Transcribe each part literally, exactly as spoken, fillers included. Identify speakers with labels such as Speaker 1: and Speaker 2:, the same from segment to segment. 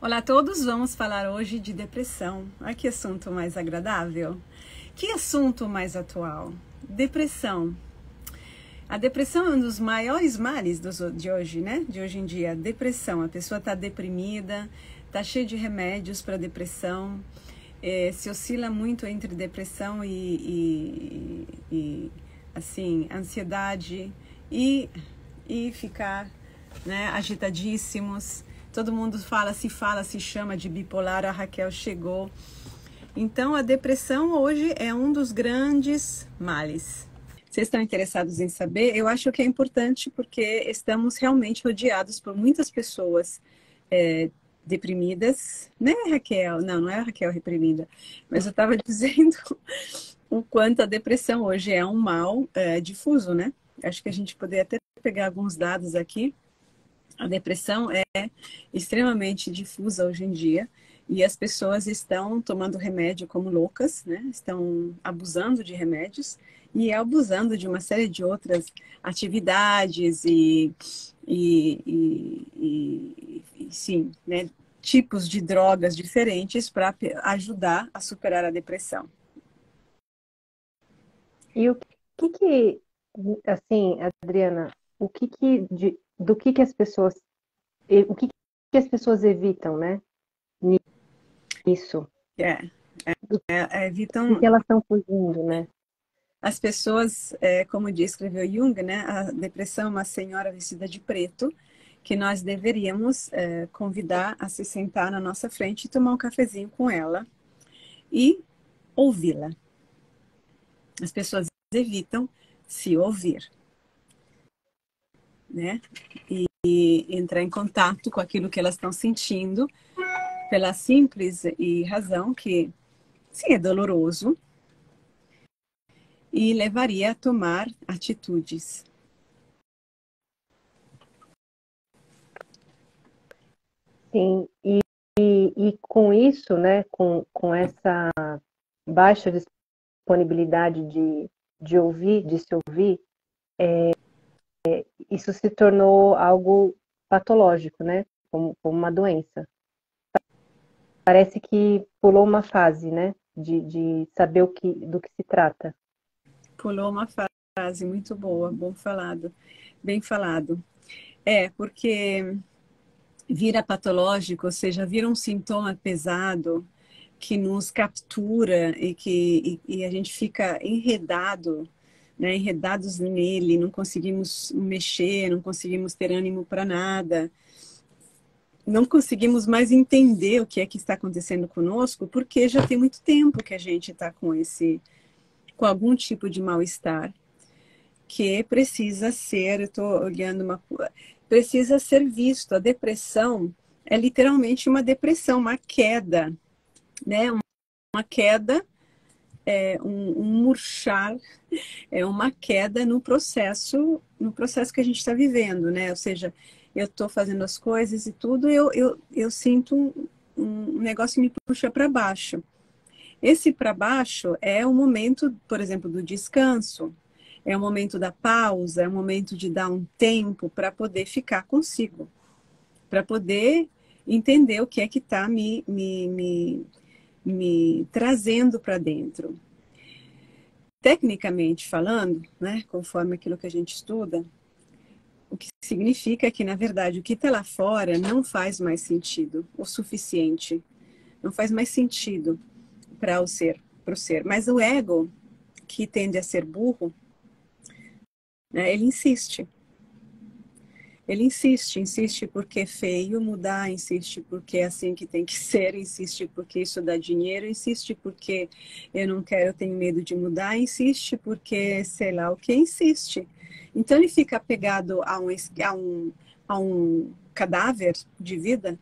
Speaker 1: Olá a todos, vamos falar hoje de depressão. Olha que assunto mais agradável. Que assunto mais atual? Depressão. A depressão é um dos maiores males de hoje, né? De hoje em dia. Depressão. A pessoa está deprimida, está cheia de remédios para depressão, é, se oscila muito entre depressão e, e, e assim, ansiedade e, e ficar, né, agitadíssimos. Todo mundo fala, se fala, se chama de bipolar, a Raquel chegou. Então, a depressão hoje é um dos grandes males. Vocês estão interessados em saber? Eu acho que é importante porque estamos realmente rodeados por muitas pessoas é, deprimidas. Né, Raquel? Não, não é a Raquel reprimida. Mas eu estava dizendo o quanto a depressão hoje é um mal é, difuso, né? Acho que a gente poderia até pegar alguns dados aqui. A depressão é extremamente difusa hoje em dia e as pessoas estão tomando remédio como loucas, né? Estão abusando de remédios e abusando de uma série de outras atividades e, e, e, e, e sim, né? Tipos de drogas diferentes para ajudar a superar a depressão.
Speaker 2: E o que que, assim, Adriana, o que que, de, do que que as pessoas, o que que as pessoas evitam, né? Nisso.
Speaker 1: É,
Speaker 2: Do
Speaker 1: é, é,
Speaker 2: que
Speaker 1: evitam.
Speaker 2: que elas estão fugindo, né?
Speaker 1: As pessoas, é, como descreveu Jung, né, a depressão é uma senhora vestida de preto que nós deveríamos é, convidar a se sentar na nossa frente e tomar um cafezinho com ela e ouvi-la. As pessoas evitam se ouvir, né? E, e entrar em contato com aquilo que elas estão sentindo pela simples e razão que, sim, é doloroso e levaria a tomar atitudes.
Speaker 2: Sim, e, e, e com isso, né, com, com essa baixa disponibilidade de, de ouvir, de se ouvir, é, isso se tornou algo patológico, né, como, como uma doença. Parece que pulou uma fase, né, de, de saber o que, do que se trata.
Speaker 1: Pulou uma frase muito boa, bom falado, bem falado. É, porque vira patológico, ou seja, vira um sintoma pesado que nos captura e que e, e a gente fica enredado, né, enredados nele, não conseguimos mexer, não conseguimos ter ânimo para nada, não conseguimos mais entender o que é que está acontecendo conosco, porque já tem muito tempo que a gente está com esse, com algum tipo de mal-estar que precisa ser, eu estou olhando uma precisa ser visto. A depressão é literalmente uma depressão, uma queda, né? Uma queda, é um, um murchar, é uma queda no processo, no processo que a gente está vivendo, né? Ou seja, eu estou fazendo as coisas e tudo, eu, eu, eu sinto um, um negócio que me puxa para baixo. Esse para baixo é o momento, por exemplo, do descanso, é o momento da pausa, é o momento de dar um tempo para poder ficar consigo, para poder entender o que é que está me, me, me, me trazendo para dentro. Tecnicamente falando, né, conforme aquilo que a gente estuda, o que significa que, na verdade, o que está lá fora não faz mais sentido o suficiente, não faz mais sentido para o ser, para o ser. Mas o ego, que tende a ser burro, né, ele insiste. Ele insiste, insiste porque é feio mudar, insiste porque é assim que tem que ser, insiste porque isso dá dinheiro, insiste porque eu não quero, eu tenho medo de mudar, insiste porque sei lá o que, insiste. Então ele fica apegado a um, a um, a um cadáver de vida,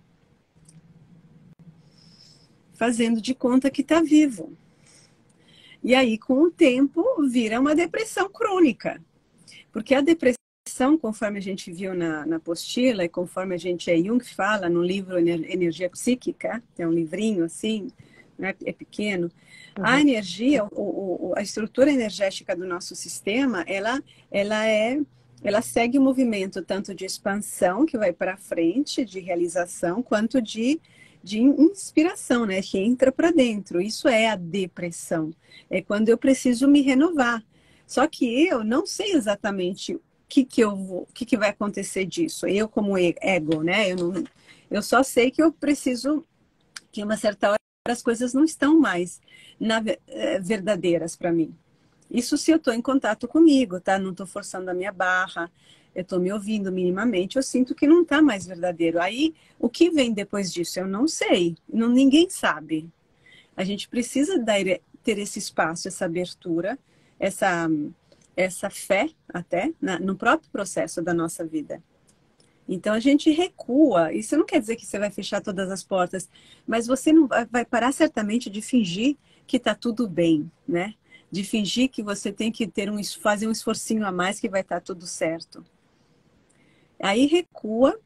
Speaker 1: fazendo de conta que está vivo. E aí, com o tempo, vira uma depressão crônica. Porque a depressão, conforme a gente viu na, na apostila, e conforme a gente, é Jung fala no livro Energia Psíquica, é um livrinho assim, né, é pequeno, a
Speaker 2: Uhum.
Speaker 1: energia, o, o, a estrutura energética do nosso sistema, ela, ela é... ela segue o movimento tanto de expansão, que vai para frente, de realização, quanto de de inspiração, né? Que entra para dentro. Isso é a depressão. É quando eu preciso me renovar. Só que eu não sei exatamente o que, que eu vou, o que, que vai acontecer disso. Eu como ego, né? Eu, não, eu só sei que eu preciso que uma certa hora as coisas não estão mais na, é, verdadeiras para mim. Isso se eu estou em contato comigo, tá? Não estou forçando a minha barra, eu estou me ouvindo minimamente, eu sinto que não está mais verdadeiro. Aí, o que vem depois disso? Eu não sei, não, ninguém sabe. A gente precisa dar, ter esse espaço, essa abertura, essa, essa fé até na, no próprio processo da nossa vida. Então a gente recua. Isso não quer dizer que você vai fechar todas as portas, mas você não vai, vai parar certamente de fingir que está tudo bem, né? De fingir que você tem que ter um, fazer um esforcinho a mais que vai estar tudo certo. Aí recua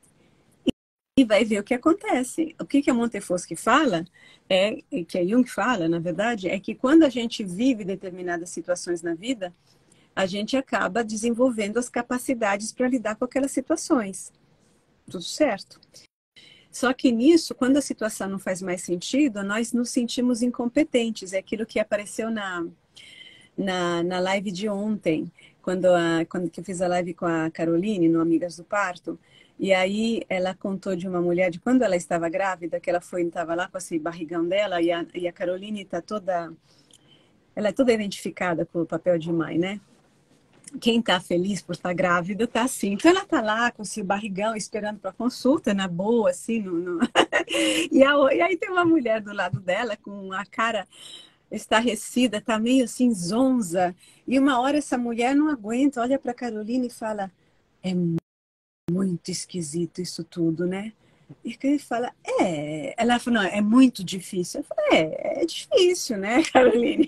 Speaker 1: e vai ver o que acontece. O que, que a Montefoschi fala, é, que a Jung fala, na verdade, é que quando a gente vive determinadas situações na vida, a gente acaba desenvolvendo as capacidades para lidar com aquelas situações. Tudo certo. Só que nisso, quando a situação não faz mais sentido, nós nos sentimos incompetentes. É aquilo que apareceu na, na, na live de ontem, quando, a, quando que eu fiz a live com a Caroline, no Amigas do Parto. E aí ela contou de uma mulher, de quando ela estava grávida, que ela foi, estava lá com esse barrigão dela, e a, e a Caroline está toda... Ela é toda identificada com o papel de mãe, né? Quem está feliz por estar grávida está assim. Então ela está lá com seu barrigão esperando para consulta, na boa, assim. No, no... e, a, e aí tem uma mulher do lado dela com a cara estarrecida, está meio assim zonza. E uma hora essa mulher não aguenta, olha para a Carolina e fala: é muito esquisito isso tudo, né? E ele fala: é. Ela falou: não, é muito difícil. Eu falei: é, é difícil, né, Caroline?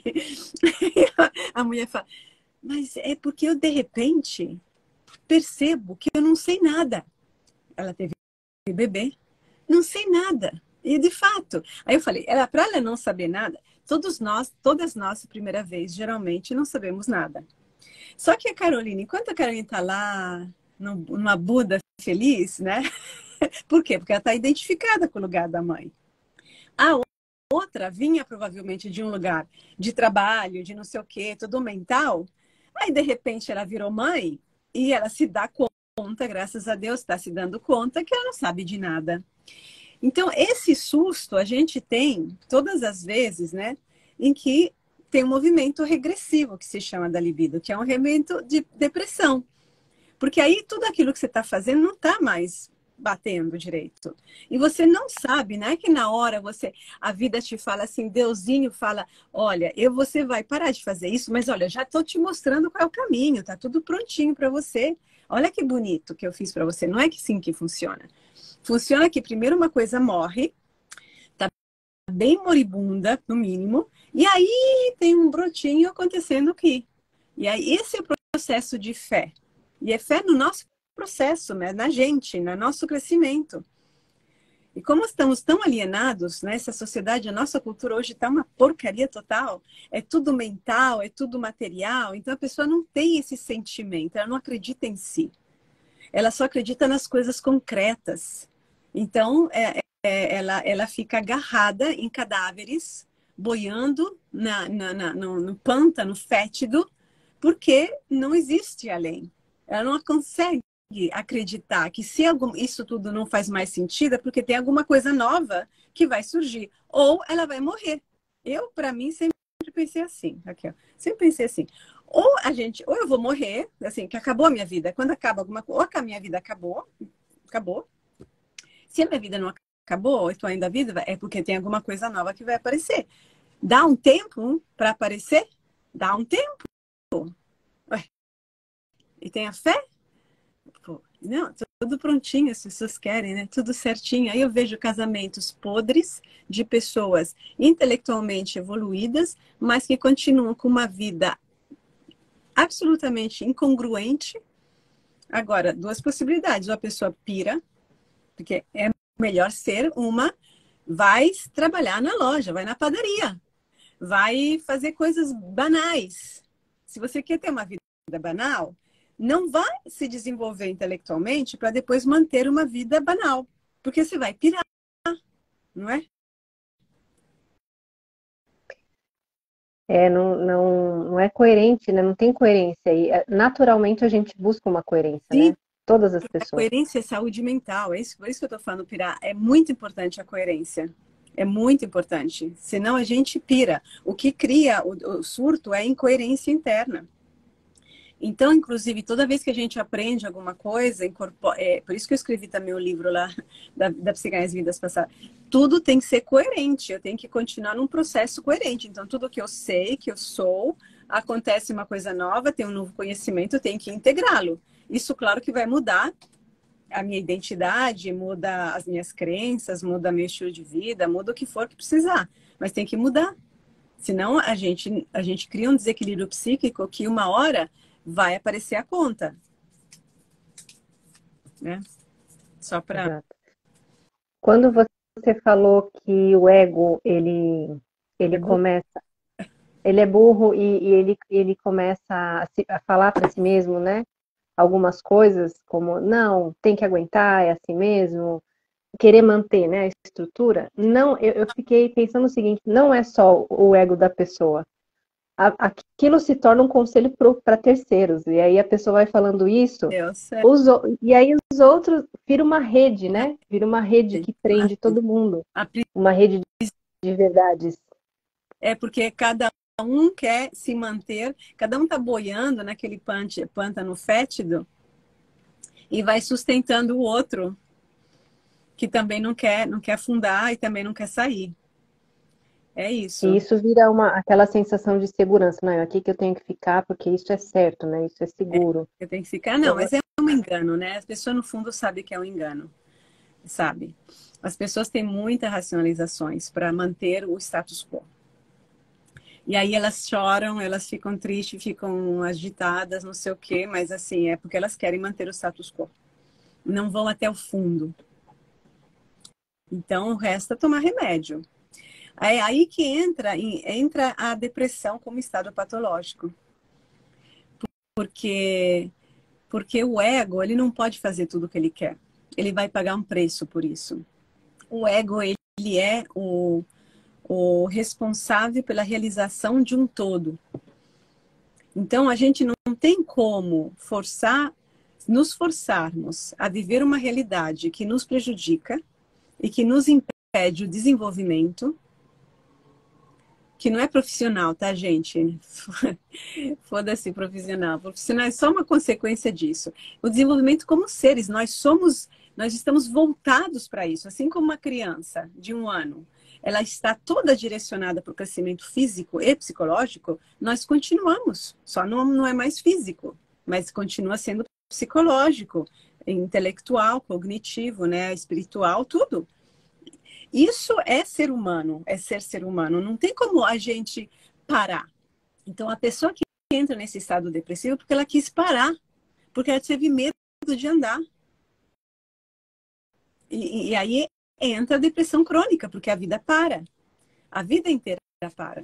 Speaker 1: A mulher fala: mas é porque eu, de repente, percebo que eu não sei nada. Ela teve bebê, não sei nada. E, de fato, aí eu falei, ela, para ela não saber nada, todos nós, todas nós, primeira vez, geralmente, não sabemos nada. Só que a Caroline, enquanto a Caroline está lá, numa Buda feliz, né? Por quê? Porque ela está identificada com o lugar da mãe. A outra vinha, provavelmente, de um lugar de trabalho, de não sei o quê, tudo mental. Aí, de repente, ela virou mãe e ela se dá conta, graças a Deus, está se dando conta que ela não sabe de nada. Então, esse susto a gente tem todas as vezes, né, em que tem um movimento regressivo que se chama da libido, que é um movimento de depressão. Porque aí tudo aquilo que você está fazendo não está mais batendo direito. E você não sabe, né? Que na hora você, a vida te fala assim, Deusinho fala, olha, eu, você vai parar de fazer isso, mas olha, já estou te mostrando qual é o caminho, tá tudo prontinho para você. Olha que bonito que eu fiz para você. Não é que sim que funciona. Funciona que primeiro uma coisa morre, tá bem moribunda, no mínimo, e aí tem um brotinho acontecendo aqui. E aí esse é o processo de fé. E é fé no nosso processo, né? Na gente, no nosso crescimento. E como estamos tão alienados, né? Essa sociedade, a nossa cultura hoje está uma porcaria total. É tudo mental, é tudo material. Então a pessoa não tem esse sentimento, ela não acredita em si. Ela só acredita nas coisas concretas. Então é, é, ela, ela fica agarrada em cadáveres, boiando na, na, na, no, no pântano fétido, porque não existe além. Ela não consegue acreditar que se algum, isso tudo não faz mais sentido é porque tem alguma coisa nova que vai surgir. Ou ela vai morrer. Eu, para mim, sempre pensei assim. Aqui, ó, sempre pensei assim. Ou a gente, ou eu vou morrer, assim, que acabou a minha vida. Quando acaba alguma coisa, ou a minha vida acabou, acabou. Se a minha vida não acabou, eu estou ainda viva, é porque tem alguma coisa nova que vai aparecer. Dá um tempo para aparecer? Dá um tempo. Ué. E tem a fé? Pô, não, tudo prontinho, as pessoas querem, né? Tudo certinho. Aí eu vejo casamentos podres de pessoas intelectualmente evoluídas, mas que continuam com uma vida absolutamente incongruente. Agora, duas possibilidades. Ou a pessoa pira, porque é melhor ser uma, vai trabalhar na loja, vai na padaria, vai fazer coisas banais. Se você quer ter uma vida banal, não vai se desenvolver intelectualmente para depois manter uma vida banal, porque você vai pirar. não é?
Speaker 2: É, não, não, não é coerente, né? Não tem coerência. E é, naturalmente a gente busca uma coerência,
Speaker 1: Sim,
Speaker 2: né? Todas as
Speaker 1: a
Speaker 2: pessoas.
Speaker 1: coerência é saúde mental, é isso, por isso que eu tô falando, Pirá. É muito importante a coerência. É muito importante. Senão a gente pira. O que cria o, o surto é a incoerência interna. Então, inclusive, toda vez que a gente aprende alguma coisa, incorpora, é, por isso que eu escrevi também o livro lá da, da Psicanálise Vidas Passadas, tudo tem que ser coerente, eu tenho que continuar num processo coerente. Então, tudo que eu sei, que eu sou, acontece uma coisa nova, tem um novo conhecimento, eu tenho que integrá-lo. Isso, claro, que vai mudar a minha identidade, muda as minhas crenças, muda meu estilo de vida, muda o que for que precisar, mas tem que mudar. Senão a gente, a gente cria um desequilíbrio psíquico que uma hora vai aparecer a conta, né? Só para...
Speaker 2: Exato. Quando você falou que o ego, ele,
Speaker 1: É
Speaker 2: ele
Speaker 1: burro.
Speaker 2: começa, ele é burro e, e ele, ele começa a, se, a falar para si mesmo, né? Algumas coisas como, não, tem que aguentar, é assim mesmo, querer manter, né, a estrutura. Não, eu, eu fiquei pensando o seguinte, não é só o ego da pessoa. A, aquilo se torna um conselho para terceiros. E aí a pessoa vai falando isso,
Speaker 1: Deus, é,
Speaker 2: os, e aí os outros vira uma rede, né? Vira uma rede que prende todo mundo. Uma rede de verdades.
Speaker 1: é porque cada um quer se manter, cada um está boiando naquele pântano fétido e vai sustentando o outro, que também não quer, não quer afundar e também não quer sair. É
Speaker 2: E
Speaker 1: isso.
Speaker 2: isso vira uma, aquela sensação de segurança. Não, é aqui que eu tenho que ficar porque isso é certo, né? Isso é seguro.
Speaker 1: Eu tenho que ficar. Não, mas é um engano, né? As pessoas, no fundo, sabem que é um engano. Sabe? As pessoas têm muitas racionalizações para manter o status quo. E aí elas choram, elas ficam tristes, ficam agitadas, não sei o quê, mas assim, é porque elas querem manter o status quo. Não vão até o fundo. Então, o resto é tomar remédio. É aí que entra, entra a depressão como estado patológico. Porque, porque o ego, ele não pode fazer tudo o que ele quer. Ele vai pagar um preço por isso. O ego, ele é o, o responsável pela realização de um todo. Então, a gente não tem como forçar, nos forçarmos a viver uma realidade que nos prejudica e que nos impede o desenvolvimento, que não é profissional, tá, gente? Foda-se profissional. Profissional é só uma consequência disso. O desenvolvimento como seres, nós somos, nós estamos voltados para isso, assim como uma criança de um ano. Ela está toda direcionada para o crescimento físico e psicológico, nós continuamos, só não, não é mais físico, mas continua sendo psicológico, intelectual, cognitivo, né, espiritual, tudo. Isso é ser humano, é ser ser humano. Não tem como a gente parar. Então, a pessoa que entra nesse estado depressivo é porque ela quis parar, porque ela teve medo de andar. E, e aí entra a depressão crônica, porque a vida para. A vida inteira para.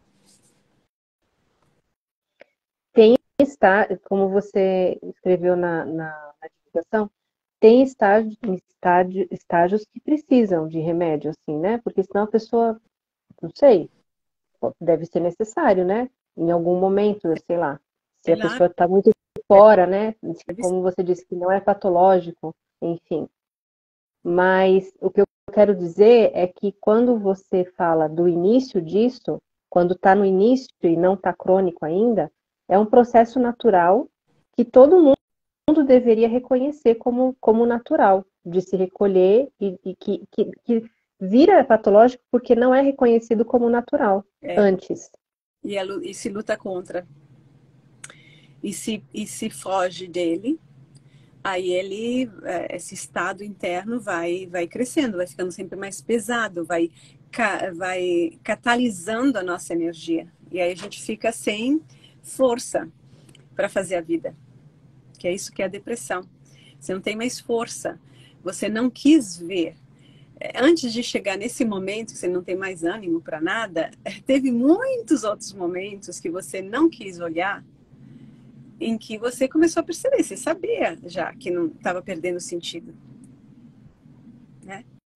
Speaker 2: Tem estágio, como você escreveu na, na, na divulgação, tem estágio, estágio, estágios que precisam de remédio, assim, né? Porque senão a pessoa, não sei, deve ser necessário, né? Em algum momento, sei lá, se
Speaker 1: Sei
Speaker 2: a
Speaker 1: lá,
Speaker 2: pessoa está muito fora, né?
Speaker 1: deve ser.
Speaker 2: Como você disse, que não é patológico, enfim. Mas o que eu quero dizer é que quando você fala do início disso, quando está no início e não está crônico ainda, é um processo natural que todo mundo deveria reconhecer como, como natural, de se recolher e, e que, que, que vira patológico porque não é reconhecido como natural
Speaker 1: É,
Speaker 2: antes.
Speaker 1: e, é, e se luta contra. E se, e se foge dele, aí ele, esse estado interno vai, vai crescendo, vai ficando sempre mais pesado, vai, vai catalisando a nossa energia. E aí a gente fica sem força para fazer a vida, que é isso que é a depressão. Você não tem mais força, você não quis ver. Antes de chegar nesse momento que você não tem mais ânimo para nada, teve muitos outros momentos que você não quis olhar, em que você começou a perceber, você sabia já que não estava perdendo sentido, né?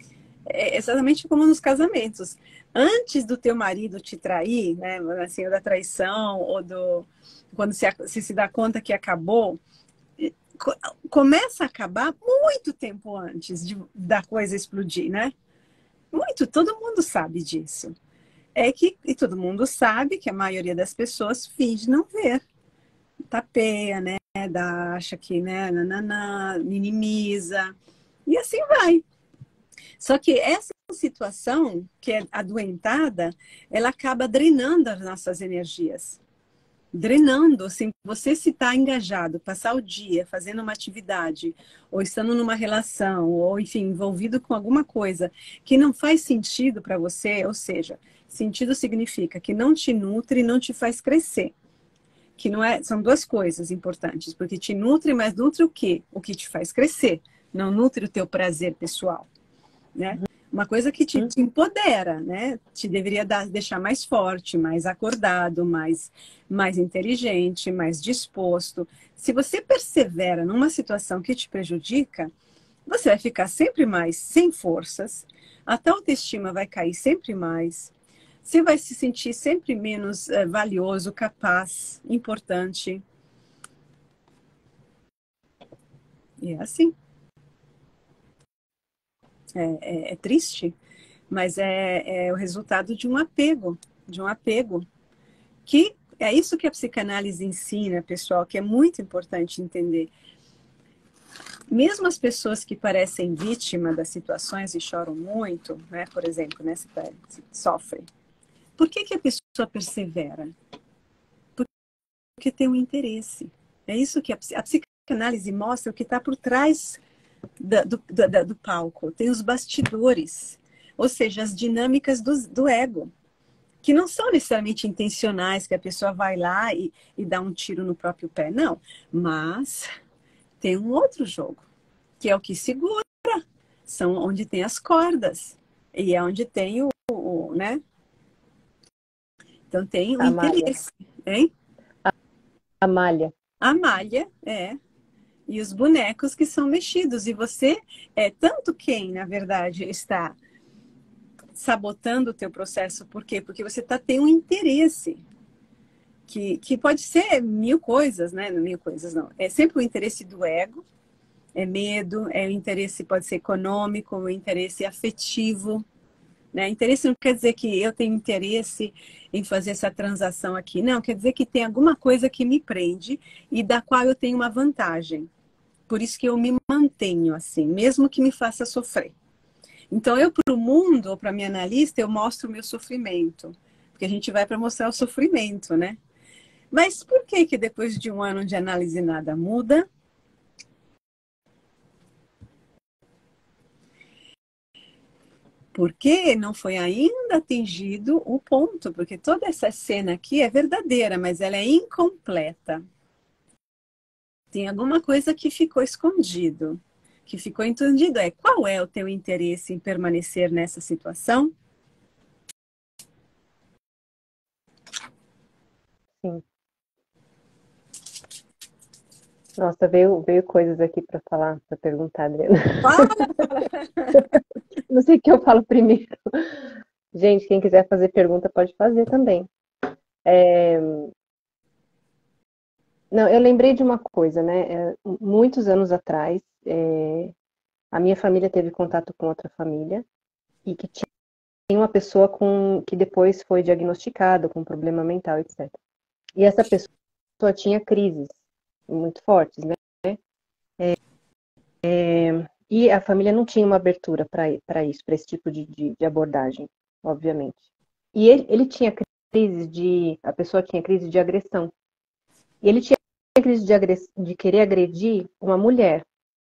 Speaker 1: é exatamente como nos casamentos. Antes do teu marido te trair, né, assim, ou da traição, ou do quando você, você se dá conta que acabou, começa a acabar muito tempo antes de, da coisa explodir, né? Muito, todo mundo sabe disso. É que, e todo mundo sabe que a maioria das pessoas finge não ver. Tapeia, né? Dá, acha que, né? Nananã, minimiza. E assim vai. Só que essa situação, que é adoentada, ela acaba drenando as nossas energias. Drenando, assim, você se está engajado, passar o dia fazendo uma atividade, ou estando numa relação, ou enfim, envolvido com alguma coisa que não faz sentido para você, ou seja, sentido significa que não te nutre e não te faz crescer. Que não é, são duas coisas importantes, porque te nutre, mas nutre o quê? O que te faz crescer, não nutre o teu prazer pessoal, né? Uma coisa que te, te empodera, né? Te deveria dar, deixar mais forte, mais acordado, mais, mais inteligente, mais disposto. Se você persevera numa situação que te prejudica, você vai ficar sempre mais sem forças, a tua autoestima vai cair sempre mais, você vai se sentir sempre menos é, valioso, capaz, importante. E é assim. É, é, é triste, mas é, é o resultado de um apego, de um apego, que é isso que a psicanálise ensina, pessoal, que é muito importante entender. Mesmo as pessoas que parecem vítima das situações e choram muito, né, por exemplo, né, se, se sofrem, por que, que a pessoa persevera? Porque tem um interesse. É isso que a, a psicanálise mostra, o que está por trás da, do, da, do palco. Tem os bastidores, ou seja, as dinâmicas do, do ego, que não são necessariamente intencionais, que a pessoa vai lá e, e dá um tiro no próprio pé, não. Mas tem um outro jogo, que é o que segura, são onde tem as cordas, e é onde tem o, o né? Então tem o
Speaker 2: A malha.
Speaker 1: interesse, hein?
Speaker 2: A malha.
Speaker 1: A malha, é. E os bonecos que são mexidos. E você é tanto quem, na verdade, está sabotando o teu processo. Por quê? Porque você tá, tem um interesse. Que, que pode ser mil coisas, né? Não mil coisas, não. É sempre o interesse do ego. É medo, é o interesse, pode ser econômico, o interesse afetivo. Né? Interesse não quer dizer que eu tenho interesse em fazer essa transação aqui. Não, quer dizer que tem alguma coisa que me prende e da qual eu tenho uma vantagem. Por isso que eu me mantenho assim, mesmo que me faça sofrer. Então, eu para o mundo, ou para minha analista, eu mostro o meu sofrimento. Porque a gente vai para mostrar o sofrimento, né? Mas por que que depois de um ano de análise nada muda? Porque não foi ainda atingido o ponto. Porque toda essa cena aqui é verdadeira, mas ela é incompleta. Tem alguma coisa que ficou escondido. Que ficou entendido é qual é o teu interesse em permanecer nessa situação?
Speaker 2: Sim. Nossa, veio, veio coisas aqui para falar, para perguntar, Adriana.
Speaker 1: Fala!
Speaker 2: Não sei o que eu falo primeiro. Gente, quem quiser fazer pergunta pode fazer também. É... Não, eu lembrei de uma coisa, né? É, muitos anos atrás, é... a minha família teve contato com outra família e que tinha uma pessoa com que depois foi diagnosticada com problema mental, etcétera. E essa pessoa tinha crises muito fortes, né? É, e a família não tinha uma abertura para isso, para esse tipo de, de, de abordagem, obviamente. E ele, ele tinha crise de. A pessoa tinha crise de agressão. E ele tinha crise de, agress, de querer agredir uma mulher.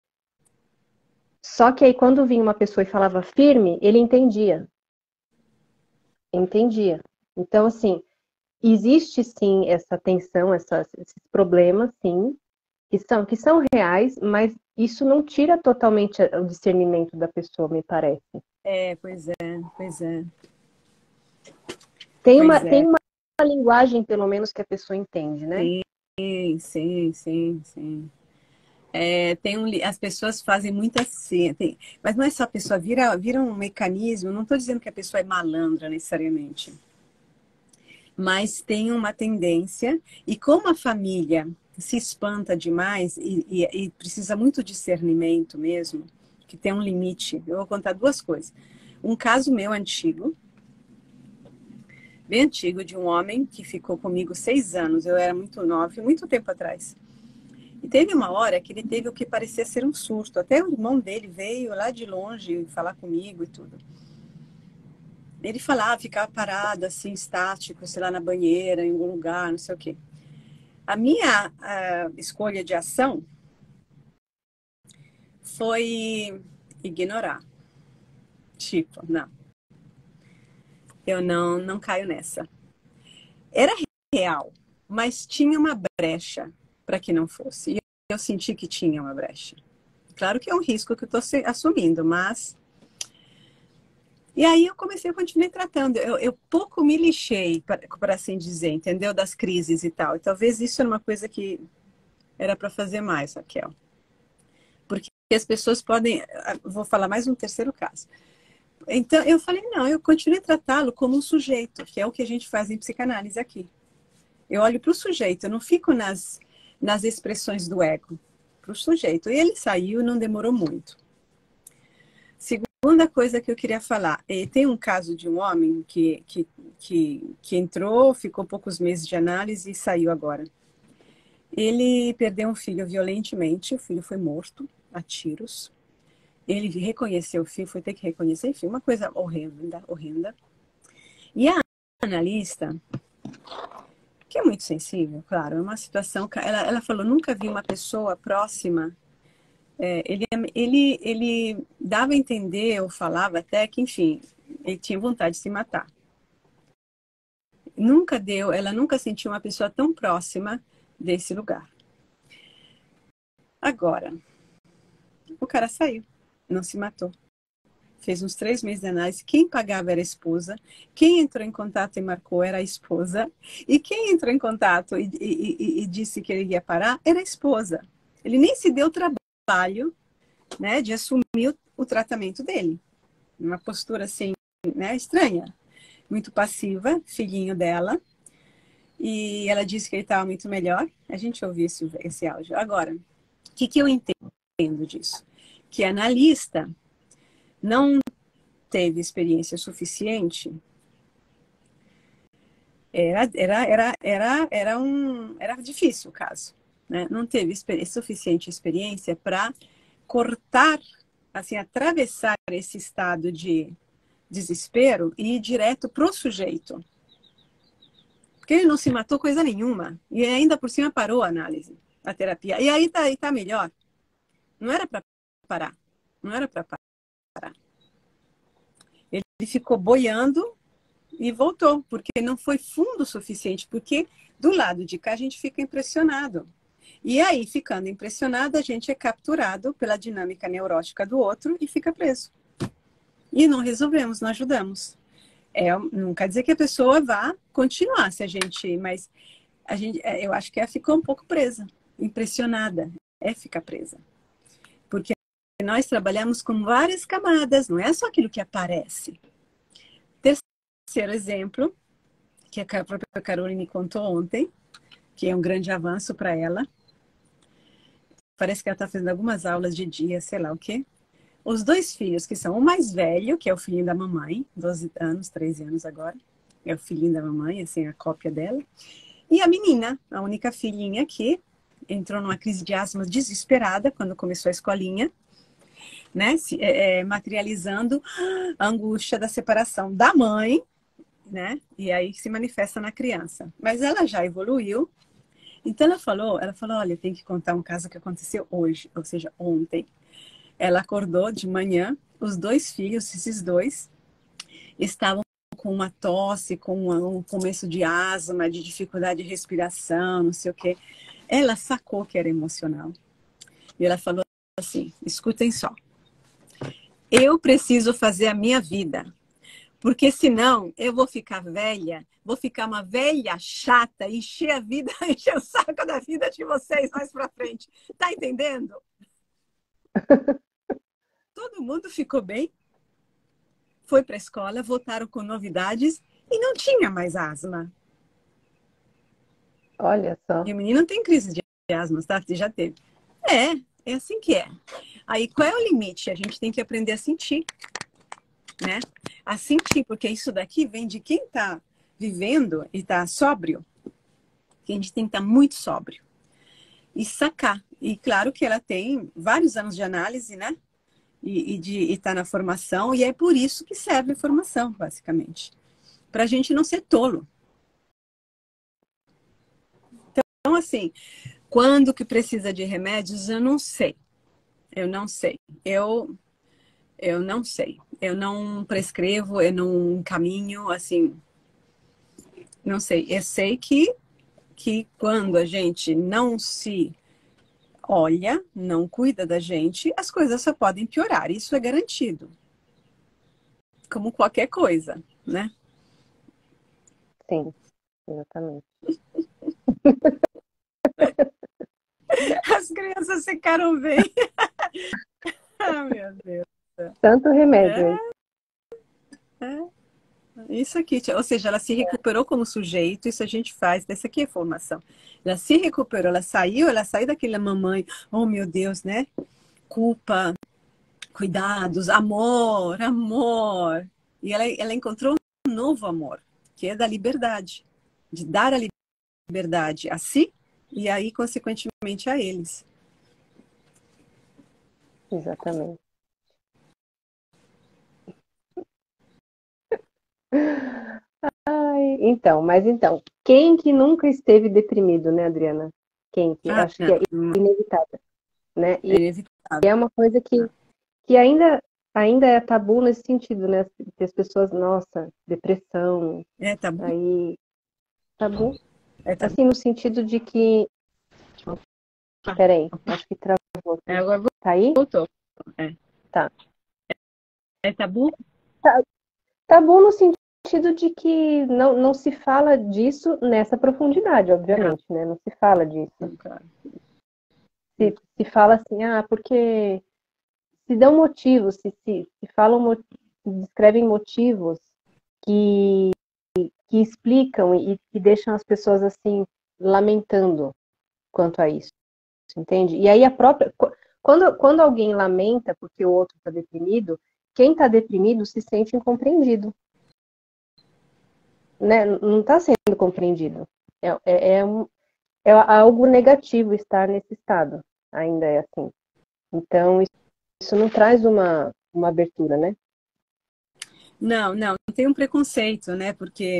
Speaker 2: Só que aí, quando vinha uma pessoa e falava firme, ele entendia. Entendia. Então, assim, existe sim essa tensão, essa, esses problemas, sim, que são, que são reais, mas isso não tira totalmente o discernimento da pessoa, me parece.
Speaker 1: É, pois é, pois é.
Speaker 2: Tem uma,
Speaker 1: Pois
Speaker 2: tem
Speaker 1: é.
Speaker 2: uma linguagem, pelo menos, que a pessoa entende, né?
Speaker 1: Sim, sim, sim, sim. É, tem um, as pessoas fazem muita cena, tem, mas não é só a pessoa, vira, vira um mecanismo, não estou dizendo que a pessoa é malandra necessariamente, mas tem uma tendência, e como a família se espanta demais e, e, e precisa muito discernimento mesmo, que tem um limite. Eu vou contar duas coisas. Um caso meu antigo, bem antigo, de um homem que ficou comigo seis anos, eu era muito nova, muito tempo atrás. E teve uma hora que ele teve o que parecia ser um surto. Até o irmão dele veio lá de longe falar comigo e tudo. Ele falava, ficava parado, assim, estático, sei lá, na banheira, em algum lugar, não sei o quê. A minha a escolha de ação foi ignorar. Tipo, não. Eu não, não caio nessa. Era real, mas tinha uma brecha para que não fosse. E eu senti que tinha uma brecha. Claro que é um risco que eu estou assumindo, mas... E aí eu comecei, eu continuei tratando. Eu, eu pouco me lixei, para assim dizer, entendeu? Das crises e tal. E talvez isso era uma coisa que era para fazer mais, Raquel. Porque as pessoas podem... Vou falar mais um terceiro caso. Então, eu falei, não, eu continuei a tratá-lo como um sujeito, que é o que a gente faz em psicanálise aqui. Eu olho para o sujeito, eu não fico nas, nas expressões do ego. Para o sujeito. E ele saiu e não demorou muito. Segunda coisa que eu queria falar, tem um caso de um homem que, que, que, que entrou, ficou poucos meses de análise e saiu agora. Ele perdeu um filho violentamente, o filho foi morto a tiros. Ele reconheceu o filho, foi ter que reconhecer, enfim, uma coisa horrenda, horrenda. E a analista, que é muito sensível, claro, é uma situação... Ela, ela falou, nunca vi uma pessoa próxima... É, ele, ele, ele dava a entender, ou falava até que, enfim, ele tinha vontade de se matar. Nunca deu, ela nunca sentiu uma pessoa tão próxima desse lugar. Agora, o cara saiu, não se matou. Fez uns três meses de análise. Quem pagava era a esposa. Quem entrou em contato e marcou era a esposa. E quem entrou em contato e, e, e, e disse que ele ia parar era a esposa. Ele nem se deu trabalho trabalho, né, de assumir o, o tratamento dele. Uma postura assim, né, estranha. Muito passiva, filhinho dela. E ela disse que ele estava muito melhor. A gente ouviu esse, esse áudio. Agora, o que, que eu entendo disso? Que a analista não teve experiência suficiente. Era, era, era, era, era, um, era difícil o caso. Né? Não teve experi- suficiente experiência para cortar, assim, atravessar esse estado de desespero e ir direto pro sujeito. Porque ele não se matou coisa nenhuma. E ainda por cima parou a análise, a terapia. E aí tá, aí tá melhor. Não era para parar. Não era para parar. Ele ficou boiando e voltou, porque não foi fundo o suficiente. Porque do lado de cá a gente fica impressionado. E aí, ficando impressionado, a gente é capturado pela dinâmica neurótica do outro e fica preso. E não resolvemos, não ajudamos. É, não quer dizer que a pessoa vá continuar, se a gente, mas a gente, eu acho que ela ficou um pouco presa, impressionada. É ficar presa. Porque nós trabalhamos com várias camadas, não é só aquilo que aparece. Terceiro exemplo, que a própria Caroline me contou ontem, que é um grande avanço para ela. Parece que ela está fazendo algumas aulas de dia, sei lá o quê. Os dois filhos, que são o mais velho, que é o filhinho da mamãe, doze anos, treze anos agora. É o filhinho da mamãe, assim, a cópia dela. E a menina, a única filhinha que entrou numa crise de asma desesperada quando começou a escolinha, né? Se, é, é, materializando a angústia da separação da mãe, né? E aí se manifesta na criança. Mas ela já evoluiu. Então ela falou, ela falou, olha, tem que contar um caso que aconteceu hoje, ou seja, ontem. Ela acordou de manhã, os dois filhos, esses dois, estavam com uma tosse, com um começo de asma, de dificuldade de respiração, não sei o quê. Ela sacou que era emocional. E ela falou assim, escutem só. Eu preciso fazer a minha vida. Porque senão eu vou ficar velha, vou ficar uma velha chata, encher a vida, encher o saco da vida de vocês mais pra frente. Tá entendendo? Todo mundo ficou bem, foi pra escola, voltaram com novidades e não tinha mais asma.
Speaker 2: Olha só.
Speaker 1: E o menino não tem crise de asma, tá? Você já teve. É, é assim que é. Aí qual é o limite? A gente tem que aprender a sentir, né? A sentir, porque isso daqui vem de quem tá vivendo e tá sóbrio. Que a gente tem que estar muito sóbrio e sacar. E claro que ela tem vários anos de análise, né? E, e de estar tá na formação, e é por isso que serve a formação, basicamente. Para a gente não ser tolo. Então, assim, quando que precisa de remédios, eu não sei. Eu não sei. Eu, eu não sei. Eu não prescrevo, eu não encaminho, assim, não sei. Eu sei que, que quando a gente não se olha, não cuida da gente, as coisas só podem piorar. Isso é garantido. Como qualquer coisa, né?
Speaker 2: Sim, exatamente.
Speaker 1: As crianças ficaram bem. Ah, meu Deus.
Speaker 2: Tanto remédio aí.
Speaker 1: É, é. Isso aqui, ou seja, ela se recuperou como sujeito, isso a gente faz, dessa aqui é formação. Ela se recuperou, ela saiu, ela saiu daquela mamãe, oh meu Deus, né? Culpa, cuidados, amor, amor. E ela, ela encontrou um novo amor, que é da liberdade, de dar a liberdade a si e aí, consequentemente, a eles.
Speaker 2: Exatamente. Ai, então, mas então, quem que nunca esteve deprimido, né, Adriana? Quem que?
Speaker 1: Ah,
Speaker 2: Acho que é
Speaker 1: não,
Speaker 2: inevitável, né?
Speaker 1: é
Speaker 2: E
Speaker 1: inevitável.
Speaker 2: é uma coisa que, que ainda, ainda é tabu nesse sentido, né? Que as pessoas, nossa, depressão,
Speaker 1: É tabu,
Speaker 2: aí, tabu.
Speaker 1: é tabu.
Speaker 2: Assim, no sentido de que, peraí, acho que travou
Speaker 1: É,
Speaker 2: aqui.
Speaker 1: agora
Speaker 2: Tá aí?
Speaker 1: voltou. É.
Speaker 2: Tá.
Speaker 1: É tabu?
Speaker 2: Tá, tabu no sentido de que não, não se fala disso nessa profundidade,
Speaker 1: Não,
Speaker 2: obviamente, né? Não se fala disso.
Speaker 1: não, claro.
Speaker 2: Se, se fala assim, ah, porque se dão motivos, se, se, se falam, se descrevem motivos que, que explicam e que deixam as pessoas assim lamentando quanto a isso, entende? E aí a própria quando, quando alguém lamenta porque o outro está deprimido, quem está deprimido se sente incompreendido, né? Não está sendo compreendido. É, é, é, um, é algo negativo estar nesse estado, ainda é assim. Então isso, isso não traz uma, uma abertura, né?
Speaker 1: Não, não, tem um preconceito, né? Porque,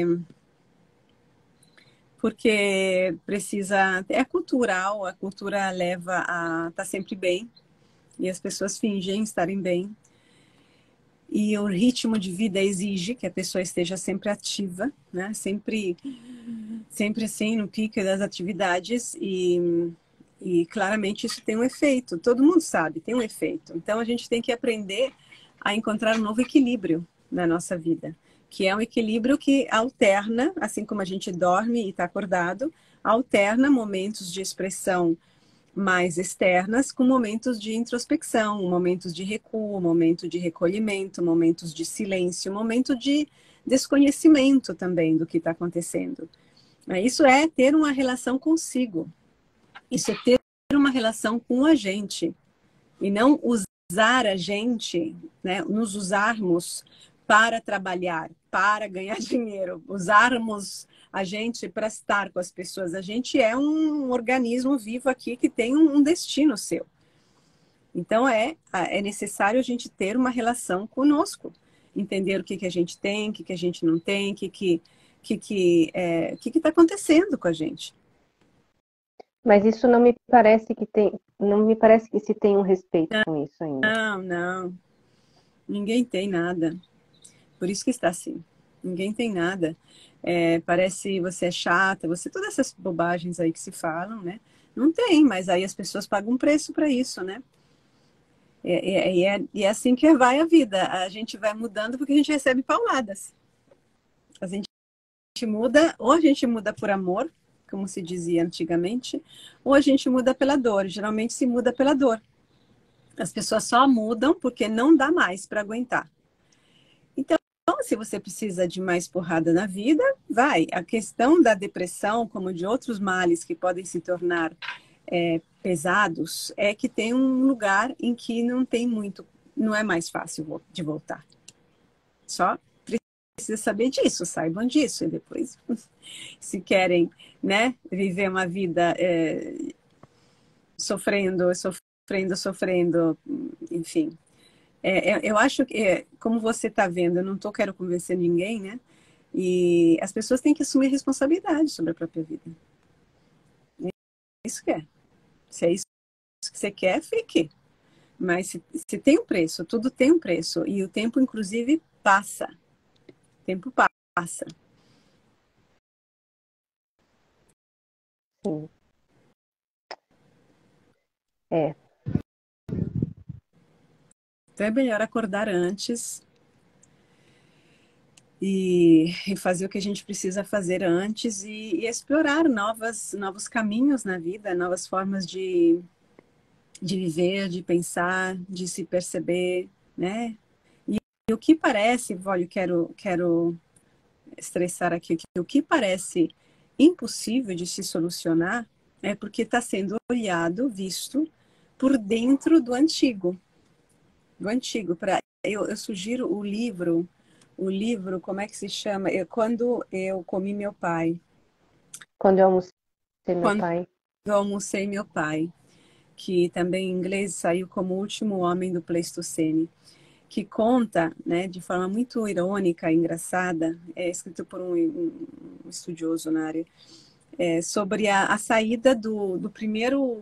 Speaker 1: porque precisa. É cultural, a cultura leva a estar tá sempre bem, e as pessoas fingem estarem bem. E o ritmo de vida exige que a pessoa esteja sempre ativa, né? Sempre, sempre assim, no pico das atividades. E, e claramente isso tem um efeito. Todo mundo sabe, tem um efeito. Então a gente tem que aprender a encontrar um novo equilíbrio na nossa vida, que é um equilíbrio que alterna, assim como a gente dorme e está acordado, alterna momentos de expressão mais externas com momentos de introspecção, momentos de recuo, momento de recolhimento, momentos de silêncio, momento de desconhecimento também do que está acontecendo. Isso é ter uma relação consigo. Isso é ter uma relação com a gente. E não usar a gente, né, nos usarmos para trabalhar, para ganhar dinheiro, usarmos a gente para estar com as pessoas. A gente é um organismo vivo aqui que tem um destino seu. Então é, é necessário a gente ter uma relação conosco, entender o que, que a gente tem, o que, que a gente não tem, o que que que que é, que que está acontecendo com a gente.
Speaker 2: Mas isso não me parece que tem, não me parece que se tem um respeito com isso ainda.
Speaker 1: Não, não, ninguém tem nada. Por isso que está assim. Ninguém tem nada. É, parece você é chata, você todas essas bobagens aí que se falam, né? Não tem, mas aí as pessoas pagam um preço para isso, né? E, e, e, é, e é assim que vai a vida. A gente vai mudando porque a gente recebe pauladas. A gente muda, ou a gente muda por amor, como se dizia antigamente, ou a gente muda pela dor. Geralmente se muda pela dor. As pessoas só mudam porque não dá mais para aguentar. Então, se você precisa de mais porrada na vida, vai. A questão da depressão, como de outros males que podem se tornar é, pesados, é que tem um lugar em que não tem muito, não é mais fácil de voltar. Só precisa saber disso, saibam disso. E depois, se querem, né, viver uma vida é, sofrendo, sofrendo, sofrendo, enfim. É, eu acho que, é, como você está vendo, eu não tô, quero convencer ninguém, né? E as pessoas têm que assumir responsabilidade sobre a própria vida. Isso que é. Se é isso que você quer, fique. Mas se, se tem um preço, tudo tem um preço. E o tempo, inclusive, passa. O tempo passa.
Speaker 2: Sim. É.
Speaker 1: Então é melhor acordar antes e, e fazer o que a gente precisa fazer antes e, e explorar novas, novos caminhos na vida, novas formas de, de viver, de pensar, de se perceber, né? E, e o que parece, olha, eu quero, quero estressar aqui, que o que parece impossível de se solucionar é porque está sendo olhado, visto por dentro do antigo, do antigo. Pra, eu, eu sugiro o livro, o livro, como é que se chama? Eu, quando eu comi meu pai.
Speaker 2: Quando eu almocei meu
Speaker 1: Quando
Speaker 2: pai.
Speaker 1: eu almocei meu pai, que também em inglês saiu como O Último Homem do Pleistocene, que conta, né, de forma muito irônica e engraçada, é escrito por um, um estudioso na área, é, sobre a, a saída do, do primeiro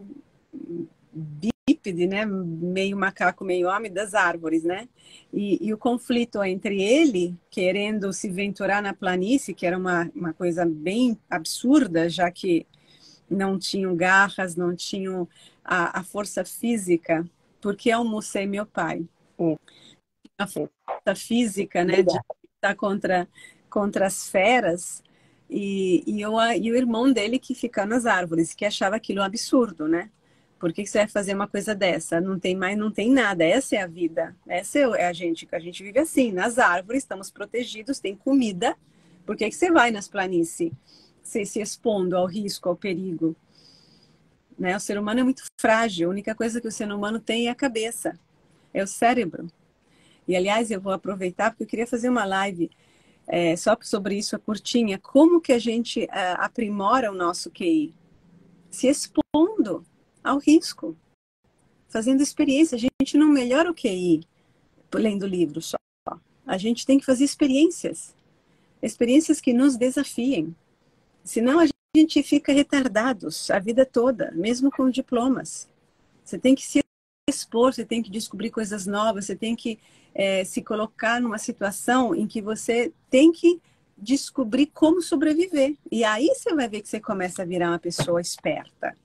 Speaker 1: bípede, né, meio macaco, meio homem, das árvores, né? E, e o conflito entre ele, querendo se venturar na planície, que era uma, uma coisa bem absurda, já que não tinham garras, não tinham a, a força física, porque almocei meu pai.
Speaker 2: Isso,
Speaker 1: A
Speaker 2: isso.
Speaker 1: força física, né, de
Speaker 2: Obrigada.
Speaker 1: lutar contra, contra as feras, e, e, o, e o irmão dele que fica nas árvores, que achava aquilo um absurdo, né? Por que, que você vai fazer uma coisa dessa? Não tem mais, não tem nada. Essa é a vida. Essa é a gente, a gente vive assim, nas árvores, estamos protegidos, tem comida. Por que, que você vai nas planícies? Se, se expondo ao risco, ao perigo. Né? O ser humano é muito frágil. A única coisa que o ser humano tem é a cabeça, é o cérebro. E, aliás, eu vou aproveitar porque eu queria fazer uma live é, só sobre isso, a curtinha. Como que a gente é, aprimora o nosso Q I? Se expondo ao risco, fazendo experiência. A gente não melhora o Q I lendo livro só. A gente tem que fazer experiências. Experiências que nos desafiem. Senão a gente fica retardados a vida toda, mesmo com diplomas. Você tem que se expor, você tem que descobrir coisas novas, você tem que é, se colocar numa situação em que você tem que descobrir como sobreviver. E aí você vai ver que você começa a virar uma pessoa esperta.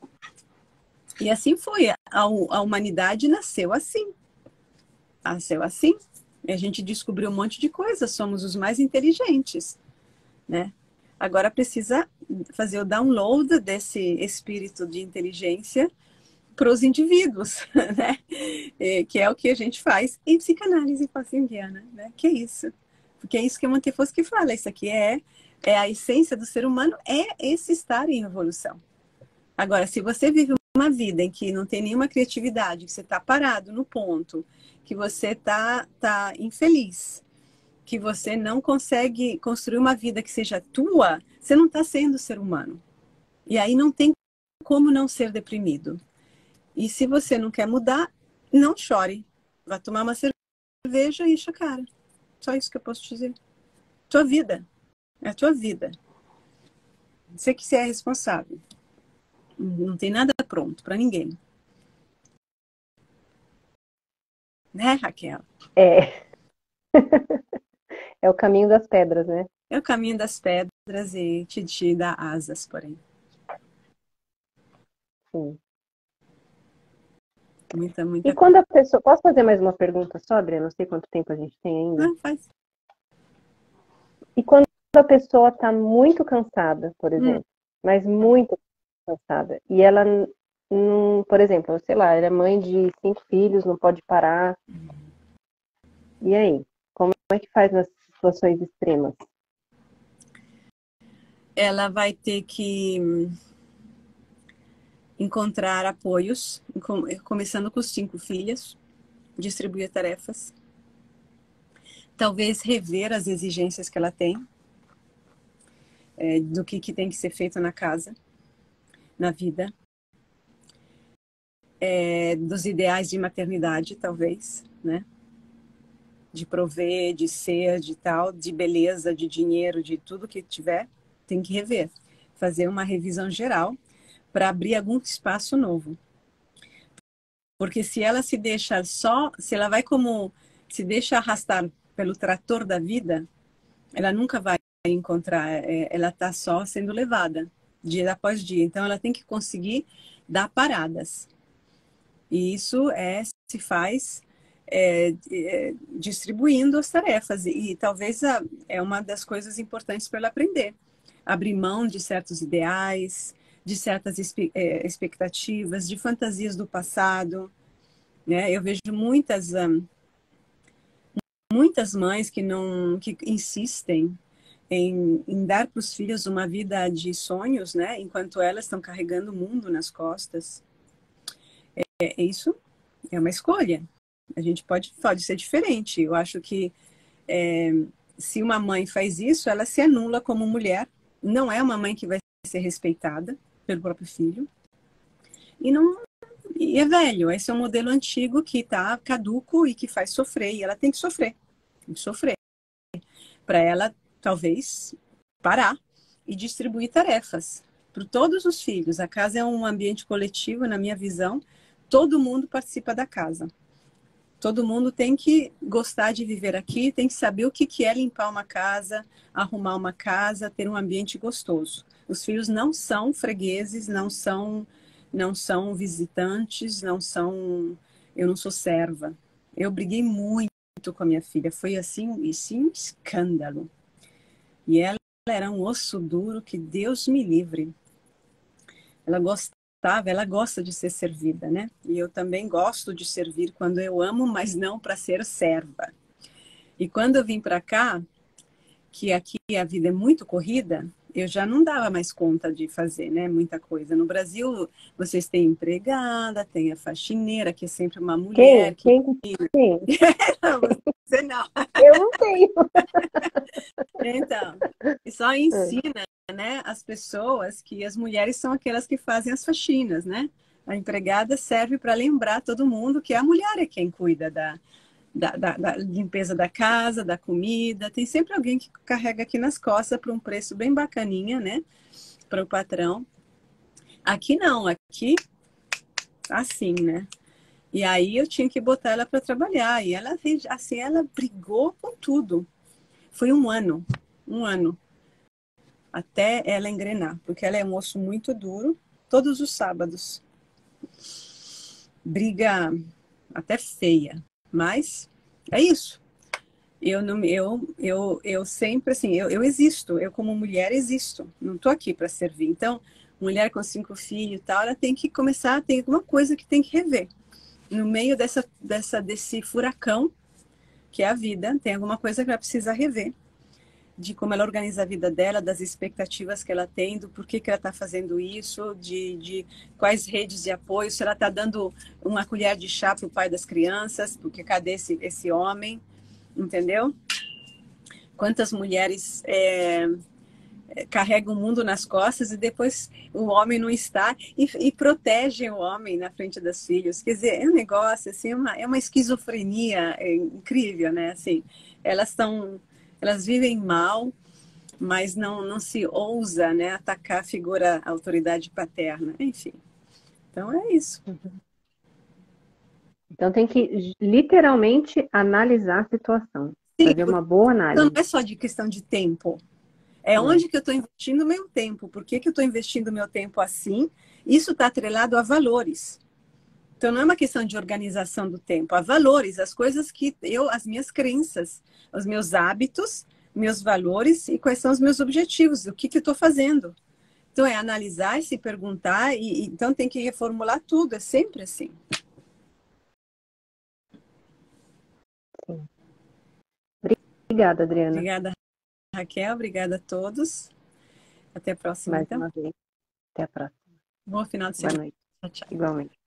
Speaker 1: E assim foi. A, a humanidade nasceu assim. Nasceu assim. E a gente descobriu um monte de coisas. Somos os mais inteligentes, né? Agora precisa fazer o download desse espírito de inteligência para os indivíduos, né? Que é o que a gente faz em psicanálise junguiana, né? Que é isso. Porque é isso que Montefoschi fala. Isso aqui é, é a essência do ser humano, é esse estar em evolução. Agora, se você vive uma vida em que não tem nenhuma criatividade, que você está parado no ponto, que você está tá infeliz, que você não consegue construir uma vida que seja tua, você não está sendo ser humano. E aí não tem como não ser deprimido. E se você não quer mudar, não chore. Vá tomar uma cerveja e enche a cara. Só isso que eu posso te dizer. Tua vida. É a tua vida. Você que você é responsável. Não tem nada pronto para ninguém. Né, Raquel?
Speaker 2: É. É o caminho das pedras, né?
Speaker 1: É o caminho das pedras e te, te dá asas, porém.
Speaker 2: Sim.
Speaker 1: Muita,
Speaker 2: E
Speaker 1: muita coisa.
Speaker 2: quando a pessoa... Posso fazer mais uma pergunta sobre? Eu não sei quanto tempo a gente tem ainda.
Speaker 1: Não, faz.
Speaker 2: E quando a pessoa está muito cansada, por
Speaker 1: Hum.
Speaker 2: exemplo, mas muito cansada, e ela, não, por exemplo, sei lá, ela é mãe de cinco filhos, não pode parar. E aí? Como é que faz nas situações extremas?
Speaker 1: Ela vai ter que encontrar apoios, começando com os cinco filhos, distribuir tarefas, talvez rever as exigências que ela tem, é, do que, que tem que ser feito na casa, na vida, é, dos ideais de maternidade, talvez, né? De prover, de ser, de tal, de beleza, de dinheiro, de tudo que tiver, tem que rever. Fazer uma revisão geral para abrir algum espaço novo. Porque se ela se deixa só, se ela vai como, se deixa arrastar pelo trator da vida, ela nunca vai encontrar, ela está só sendo levada, dia após dia. Então ela tem que conseguir dar paradas. E isso é, se faz é, é, distribuindo as tarefas. E, e talvez a, é uma das coisas importantes para ela aprender. Abrir mão de certos ideais, de certas é, expectativas, de fantasias do passado. Né? Eu vejo muitas, um, muitas mães que, não, que insistem em, em dar para os filhos uma vida de sonhos, né? Enquanto elas estão carregando o mundo nas costas. É, isso é uma escolha. A gente pode, pode ser diferente. Eu acho que é, se uma mãe faz isso, ela se anula como mulher. Não é uma mãe que vai ser respeitada pelo próprio filho. E não e é velho. Esse é um modelo antigo que está caduco e que faz sofrer. E ela tem que sofrer. Tem que sofrer. Para ela, talvez, parar e distribuir tarefas para todos os filhos. A casa é um ambiente coletivo, na minha visão. Todo mundo participa da casa. Todo mundo tem que gostar de viver aqui, tem que saber o que é limpar uma casa, arrumar uma casa, ter um ambiente gostoso. Os filhos não são fregueses, não são, não são visitantes, não são... Eu não sou serva. Eu briguei muito com a minha filha. Foi assim, assim um escândalo. E ela era um osso duro que Deus me livre. Ela gostava. Ela gosta de ser servida, né? E eu também gosto de servir quando eu amo, mas não para ser serva. E quando eu vim para cá, que aqui a vida é muito corrida, eu já não dava mais conta de fazer, né? Muita coisa. No Brasil, vocês têm empregada, tem a faxineira, que é sempre uma mulher.
Speaker 2: Quem?
Speaker 1: Que...
Speaker 2: Quem? Quem?
Speaker 1: Não, você não.
Speaker 2: Eu não tenho.
Speaker 1: Então, e só ensina, né, as pessoas que as mulheres são aquelas que fazem as faxinas, né? A empregada serve para lembrar todo mundo que a mulher é quem cuida da, da, da, da limpeza da casa, da comida. Tem sempre alguém que carrega aqui nas costas por um preço bem bacaninha, né? Para o patrão. Aqui não, aqui assim, né? E aí eu tinha que botar ela para trabalhar. E ela, assim, ela brigou com tudo. Foi um ano, um ano. Até ela engrenar, porque ela é um osso muito duro, todos os sábados. Briga até feia, mas é isso. Eu não, eu, eu, eu sempre assim, eu, eu existo, eu como mulher existo, não tô aqui para servir. Então, mulher com cinco filhos e tal, ela tem que começar, tem alguma coisa que tem que rever. No meio dessa, dessa, desse furacão que é a vida, tem alguma coisa que ela precisa rever. De como ela organiza a vida dela, das expectativas que ela tem, do porquê que ela está fazendo isso, de, de quais redes de apoio, se ela está dando uma colher de chá para o pai das crianças, porque cadê esse, esse homem, entendeu? Quantas mulheres é, carregam o mundo nas costas e depois o homem não está e, e protegem o homem na frente dos filhos. Quer dizer, é um negócio, assim, é uma, é uma esquizofrenia é incrível, né? Assim, elas estão... Elas vivem mal, mas não, não se ousa, né, atacar a figura, a autoridade paterna. Enfim, então é isso.
Speaker 2: Então tem que literalmente analisar a situação.
Speaker 1: Sim,
Speaker 2: Fazer uma boa
Speaker 1: não
Speaker 2: análise.
Speaker 1: é só de questão de tempo. É onde que eu estou investindo o meu tempo. Por que, que eu estou investindo o meu tempo assim? Isso está atrelado a valores. Então não é uma questão de organização do tempo, há valores, as coisas que eu, as minhas crenças, os meus hábitos, meus valores e quais são os meus objetivos, o que, que eu estou fazendo. Então é analisar e se perguntar, e, e então tem que reformular tudo, é sempre assim.
Speaker 2: Sim. Obrigada, Adriana.
Speaker 1: Obrigada, Raquel, obrigada a todos. Até a próxima,
Speaker 2: Mais
Speaker 1: então.
Speaker 2: uma vez. Até a próxima.
Speaker 1: Bom final de
Speaker 2: Boa
Speaker 1: semana.
Speaker 2: noite.
Speaker 1: Tchau, tchau.
Speaker 2: Igualmente.